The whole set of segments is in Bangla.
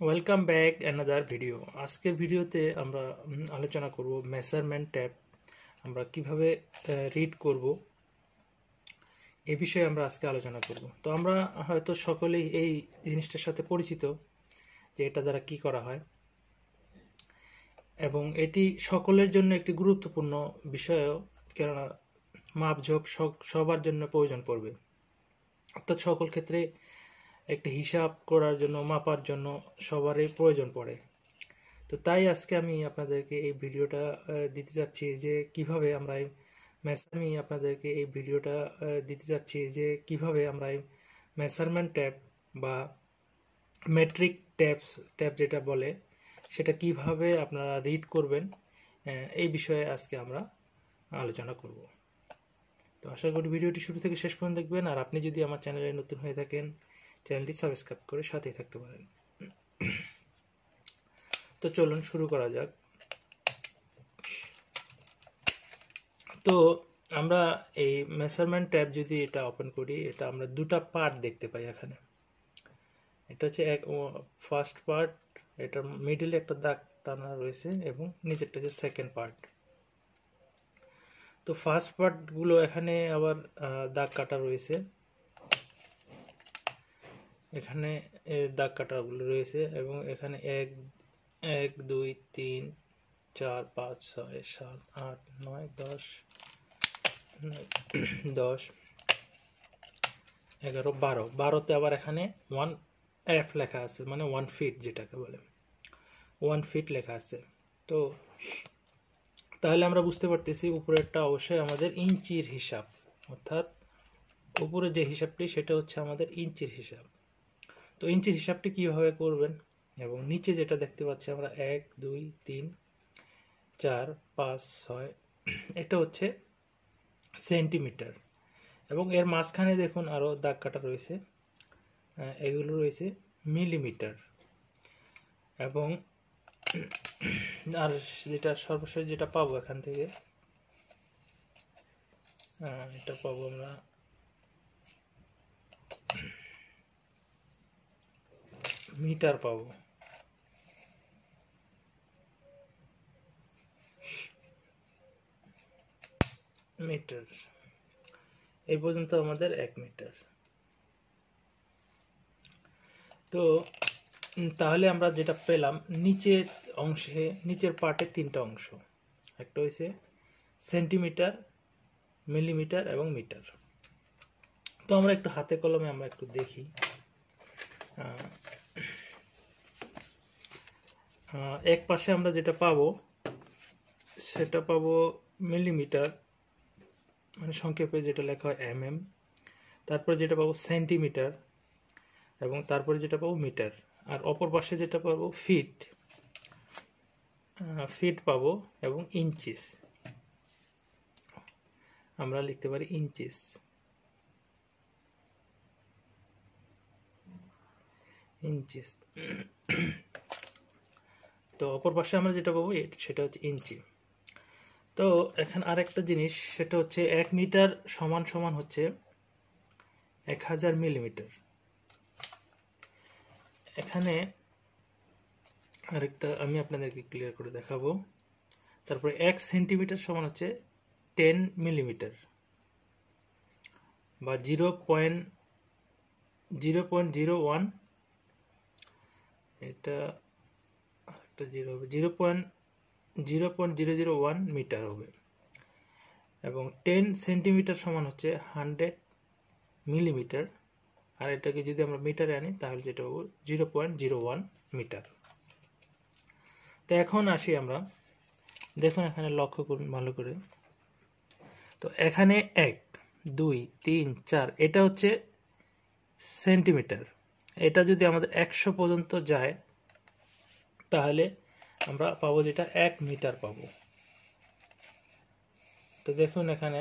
Welcome back another video. আজকের ভিডিওতে আমরা আলোচনা করব মেজারমেন্ট ট্যাব আমরা কিভাবে রিড করব এই বিষয়ে আমরা আজকে আলোচনা করব। তো আমরা হয়তো সকলেই এই জিনিসটার সাথে পরিচিত যে এটা দ্বারা কি করা হয়, এবং এটি সকলের জন্য একটি গুরুত্বপূর্ণ বিষয়ও, কেননা মাপঝোপ সবার জন্য প্রয়োজন পড়বে। অর্থাৎ সকল ক্ষেত্রে একটি হিসাব করার জন্য, মাপার জন্য সবারই প্রয়োজন পড়ে। তো তাই আজকে আমি আপনাদেরকে এই ভিডিওটা দিতে যাচ্ছি যে কিভাবে আমরা এই মেজারমেন্ট ট্যাব বা মেট্রিক ট্যাব যেটা বলে সেটা কিভাবে আপনারা রিড করবেন, এই বিষয়ে আজকে আমরা আলোচনা করব। তো আশা করি ভিডিওটি শুরু থেকে শেষ পর্যন্ত দেখবেন। আর আপনি যদি আমার চ্যানেলে নতুন হয়ে থাকেন, চ্যানেলটি সাবস্ক্রাইব করে সাথেই থাকতে পারেন। তো চলুন শুরু করা যাক। তো আমরা এই মেজারমেন্ট ট্যাব যদি এটা ওপেন করি, এটা আমরা দুটা পার্ট দেখতে পাই এখানে। এটা হচ্ছে ফার্স্ট পার্ট, এটা মিডলে একটা দাগ টানা রয়েছে এবং নিচেরটা হচ্ছে সেকেন্ড পার্ট। তো ফার্স্ট পার্টগুলো এখানে আবার দাগ কাটা রয়েছে, এখানে দাগ কাটাগুলো রয়েছে এবং এখানে 1 2 3 4 5 6 7 8 9 10 10 11 12 12তে আবার এখানে 1F লেখা আছে, মানে 1 ফিট, যেটাকে বলে 1 ফিট লেখা আছে। তো তাহলে আমরা বুঝতে পারতেছি উপরেরটা অবশ্যই আমাদের ইঞ্চির হিসাব, অর্থাৎ উপরে যে হিসাবটি সেটা হচ্ছে আমাদের ইঞ্চির হিসাব। তো ইঞ্চির হিসাবটি কিভাবে করবেন, এবং নিচে যেটা দেখতে পাচ্ছি আমরা 1 2 3 4 5 6, এটা হচ্ছে সেন্টিমিটার, এবং এর মাঝখানে দেখুন আরো দাগ কাটা রয়েছে, এগুলো রয়েছে মিলিমিটার। এবং আর যেটা সর্বশেষ যেটা পাবো এখান থেকে, এটা পাবো আমরা মিটার পাবো। মিটার এই পর্যন্ত আমাদের 1 মিটার। তো তাহলে আমরা যেটা পেলাম, নিচের অংশে, নিচের পার্টে 3টা অংশ, একটা হয়েছে সেন্টিমিটার, মিলিমিটার এবং মিটার। তো আমরা একটু হাতে কলমে আমরা একটু দেখি। এক পাশে আমরা যেটা পাবো সেটা পাবো মিলিমিটার, মানে সংক্ষেপে যেটা লেখা হয় mm। তারপরে যেটা পাবো সেন্টিমিটার, এবং তারপরে যেটা পাবো মিটার। আর অপর পাশে যেটা পাবো ফিট পাবো, এবং ইঞ্চিস, আমরা লিখতে পারি ইঞ্চিস। তো অপর পাশে আমরা যেটা পাবো সেটা হচ্ছে ইঞ্চি। তো এখানে আরেকটা জিনিস, সেটা হচ্ছে 1 মিটার সমান সমান হচ্ছে 1000 মিলিমিটার। এখানে আরেকটা আমি আপনাদেরকে ক্লিয়ার করে দেখাবো। তারপরে 1 সেন্টিমিটার সমান হচ্ছে 10 মিলিমিটার, বা 0.01, এটা একটা 0 হবে, 0.001 মিটার হবে। এবং 10 সেন্টিমিটার সমান হচ্ছে 100 মিলিমিটার, আর এটাকে যদি আমরা মিটারে আনি তাহলে যেটা পাবো 0.01 মিটার। তো এখন আসি আমরা, দেখুন এখানে লক্ষ্য করুন ভালো করে। তো এখানে 1 2 3 4, এটা হচ্ছে সেন্টিমিটার। এটা যদি আমাদের 100 পর্যন্ত যায় তাহলে আমরা পাবো যেটা 1 মিটার পাবো। তো দেখুন এখানে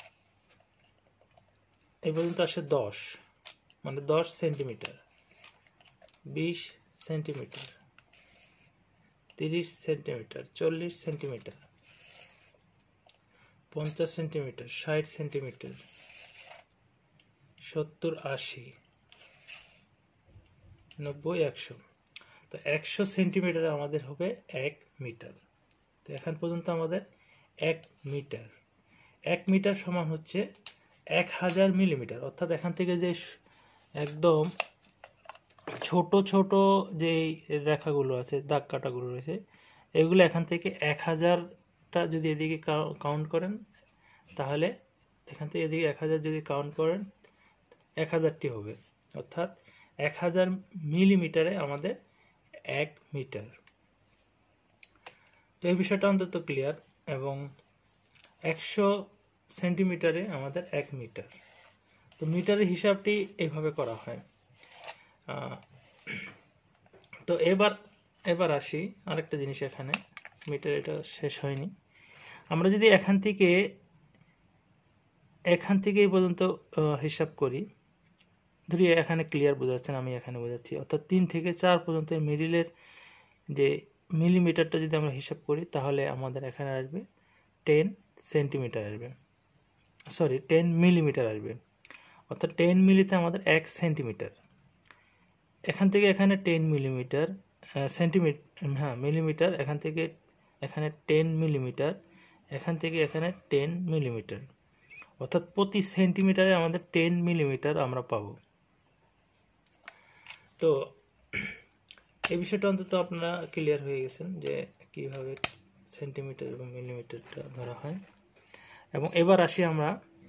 এই পর্যন্ত আসে 10, মানে 10 centimetre, 20 centimetre, 30 centimetre, 40 centimetre, 50 centimetre, 60 centimetre, 70 80 90 100। তো 100 সেন্টিমিটার আমাদের হবে 1 মিটার। তো এখন পর্যন্ত আমাদের 1 মিটার, 1 মিটার সমান হচ্ছে 1000 মিলিমিটার। অর্থাৎ এখান থেকে যে একদম ছোট ছোট যে রেখাগুলো আছে, দাগ কাটাগুলো রয়েছে, এগুলো এখান থেকে 1000টা যদি এদিকে কাউন্ট করেন, তাহলে এখান থেকে এদিকে 1000 যদি কাউন্ট করেন 1000টি হবে। অর্থাৎ 1000 মিলিমিটারে আমাদের 1 মিটার। তো এই বিষয়টা অন্তত ক্লিয়ার। এবং 100 সেন্টিমিটারে আমাদের 1 মিটার। তো মিটারের হিসাবটি এইভাবে করা হয়। তো এবার আসি আরেকটা জিনিস। এখানে মিটার এটা শেষ হয়নি। আমরা যদি এখান থেকে এই পর্যন্ত হিসাব করি, ধরি এখানে ক্লিয়ার বোঝাচ্ছেন, আমি এখানে বোঝাচ্ছি, অর্থাৎ 3 থেকে 4 পর্যন্ত মিডিলের যে মিলিমিটারটা যদি আমরা হিসাব করি, তাহলে আমাদের এখানে আসবে 10 সেন্টিমিটার আসবে, সরি 10 মিলিমিটার আসবে। অর্থাৎ 10 মিলিতে আমাদের 1 সেন্টিমিটার। এখান থেকে এখানে 10 মিলিমিটার, সেন্টিমিটার, হ্যাঁ মিলিমিটার, এখান থেকে এখানে 10 মিলিমিটার, এখান থেকে এখানে 10 মিলিমিটার। অর্থাৎ প্রতি সেন্টিমিটারে আমাদের 10 মিলিমিটার আমরা পাবো। তো এই বিষয়টা অন্তত আপনারা ক্লিয়ার হয়ে গেছেন যে কিভাবে সেন্টিমিটার এবং মিলিমিটারটা ধরা হয়। এবং এবার আসি আমরা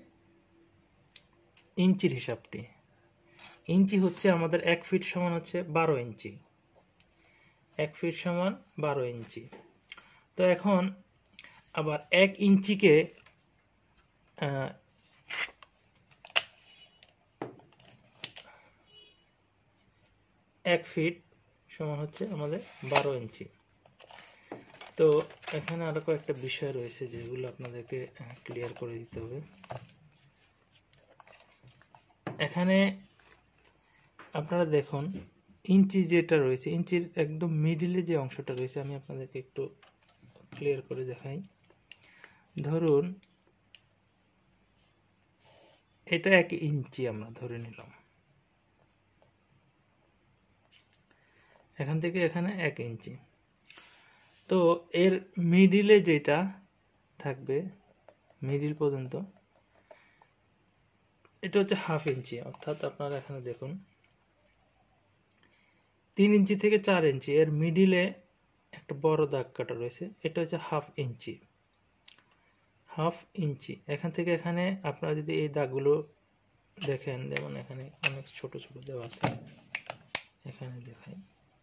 ইঞ্চির হিসাবটি। ইঞ্চি হচ্ছে আমাদের 1 ফিট সমান হচ্ছে 12 ইঞ্চি। 1 ফিট সমান 12 ইঞ্চি। তো এখন আবার 1 ইঞ্চিকে 1 ফিট সমান হচ্ছে আমাদের 12 ইঞ্চি। তো এখানে আরো কয়েকটা বিষয় রয়েছে যেগুলো আপনাদেরকে ক্লিয়ার করে দিতে হবে। এখানে আপনারা দেখুন ইঞ্চি যেটা রয়েছে, ইঞ্চির একদম মিডিলে যে অংশটা রয়েছে, আমি আপনাদেরকে একটু ক্লিয়ার করে দেখাই। ধরুন এটা 1 ইঞ্চি আমরা ধরে নিলাম, এখান থেকে এখানে 1 ইঞ্চি। তো এর মিডিলে যেটা থাকবে, মিডিল পর্যন্ত, এটা হচ্ছে 1/2 ইঞ্চি। অর্থাৎ আপনারা এখানে দেখুন 3 ইঞ্চি থেকে 4 ইঞ্চি এর মিডিলে একটা বড় দাগ কাটা রয়েছে, এটা হচ্ছে 1/2 ইঞ্চি। 1/2 ইঞ্চি এখান থেকে এখানে আপনারা যদি এই দাগগুলো দেখেন, যেমন এখানে অনেক ছোট ছোট দেওয়া আছে, এখানে দেখাই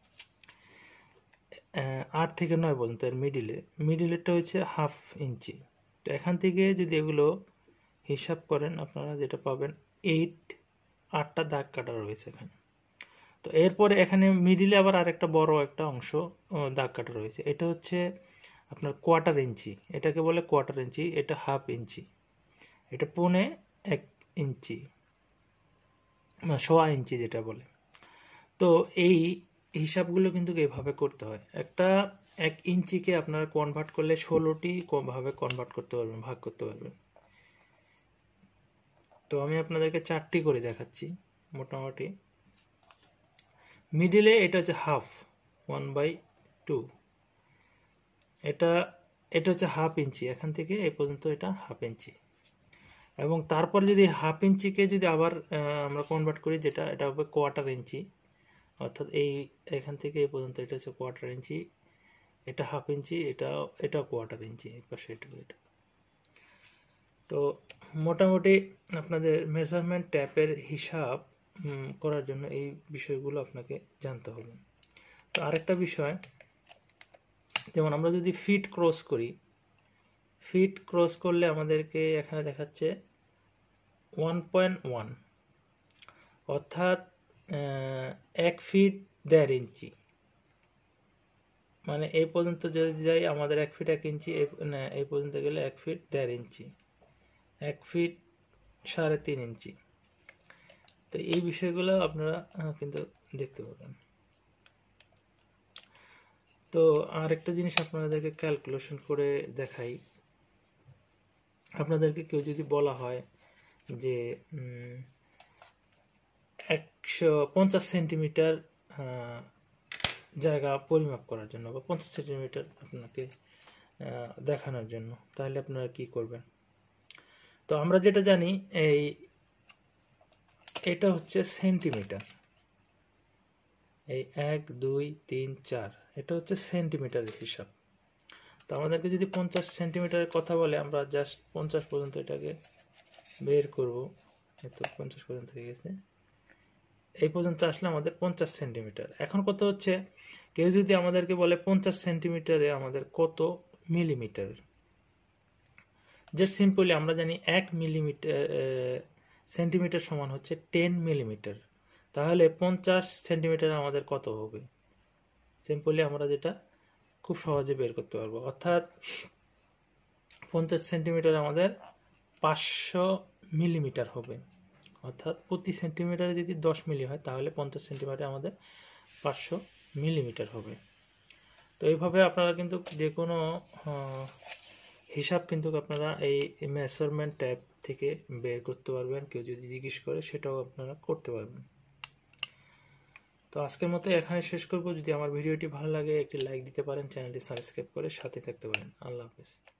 8 থেকে 9 পর্যন্ত এর মিডিলেরটা হচ্ছে 1/2 ইঞ্চি। তো এখান থেকে যদি এগুলো হিসাব করেন, আপনারা যেটা পাবেন 8টা দাগ কাটা রয়েছে এখানে। তো এরপরে এখানে মিডিলে আবার আরেকটা বড় একটা অংশ দাগ কাটা রয়েছে, এটা হচ্ছে আপনার 1/4 ইঞ্চি। এটাকে বলে 1/4 ইঞ্চি, এটা 1/2 ইঞ্চি, এটা 1/4 ইঞ্চি, 1/4 ইঞ্চি যেটা বলে। তো এই হিসাবগুলো কিন্তু এইভাবে করতে হয়। একটা 1 ইঞ্চিকে আপনারা কনভার্ট করলে 16টি ভাবে কনভার্ট করতে পারবেন, ভাগ করতে পারবেন। তো আমি আপনাদেরকে 4টি করে দেখাচ্ছি। মোটামুটি মিডিলে এটা হচ্ছে 1/2, 1/2। এটা হচ্ছে 1/2 ইঞ্চি, এখান থেকে এই পর্যন্ত এটা 1/2 ইঞ্চি। এবং তারপর যদি 1/2 ইঞ্চিকে যদি আবার আমরা কনভার্ট করি, যেটা এটা হবে 1/4 ইঞ্চি। অর্থাৎ এখান থেকে এই পর্যন্ত এটা হচ্ছে 1/4 ইঞ্চি, এটা 1/2 ইঞ্চি, এটা 1/4 ইঞ্চি, এই পাশে এটা। তো মোটামুটি আপনাদের মেজারমেন্ট ট্যাপের হিসাব করার জন্য এই বিষয়গুলো আপনাকে জানতে হবে। তো আরেকটা বিষয়, যেমন আমরা যদি ফিট ক্রস করি, ফিট ক্রস করলে আমাদেরকে এখানে দেখাচ্ছে 1.1, অর্থাৎ 1 ফিট 1.5 ইঞ্চি। মানে এই পর্যন্ত যদি যাই আমাদের 1 ফিট 1 ইঞ্চি, এই পর্যন্ত গেলে 1 ফিট 1.5 ইঞ্চি, 1 ফিট 3.5 ইঞ্চি। তো এই বিষয়গুলো আপনারা কিন্তু দেখতে পাবেন। তো আরেকটা জিনিস আপনাদেরকে ক্যালকুলেশন করে দেখাই। আপনাদেরকে কেউ যদি বলা হয় যে 150 সেন্টিমিটার জায়গা পরিমাপ করার জন্য বা 50 সেন্টিমিটার আপনাকে দেখানোর জন্য, তাহলে আপনারা কি করবেন? তো আমরা যেটা জানি এটা হচ্ছে সেন্টিমিটার, এই 1 2 3 4 এটা হচ্ছে সেন্টিমিটারের হিসাব। তো আমাদেরকে যদি 50 সেন্টিমিটারের কথা বলে, আমরা জাস্ট 50 পর্যন্ত এটাকে বের করব। তো 50 পর্যন্ত হয়ে গেছে, এই পর্যন্ত আসলে আমাদের 50 সেন্টিমিটার। এখন কত হচ্ছে, কেউ যদি আমাদেরকে বলে 50 সেন্টিমিটারে আমাদের কত মিলিমিটার, জাস্ট সিম্পলি আমরা জানি 1 মিলিমিটার সেন্টিমিটার সমান হচ্ছে 10 মিলিমিটার। তাহলে 50 সেন্টিমিটার আমাদের কত হবে? সিম্পলি আমরা যেটা খুব সহজে বের করতে পারবো, অর্থাৎ 50 সেন্টিমিটার আমাদের 500 মিলিমিটার হবে। অর্থাৎ প্রতি সেন্টিমিটারে যদি 10 মিলি হয়, তাহলে 50 সেন্টিমিটারে আমাদের 500 মিলিমিটার হবে। তো এইভাবে আপনারা কিন্তু যে কোনো হিসাব কিন্তু আপনারা এই মেজারমেন্ট ট্যাব থেকে বের করতে পারবেন। কেউ যদি জিজ্ঞেস করে, সেটাও আপনারা করতে পারবেন। তো আজকের মতো এখানে শেষ করব। যদি আমার ভিডিওটি ভালো লাগে একটি লাইক দিতে পারেন, চ্যানেলটি সাবস্ক্রাইব করে সাথে থাকতে পারেন। আল্লাহ হাফেজ।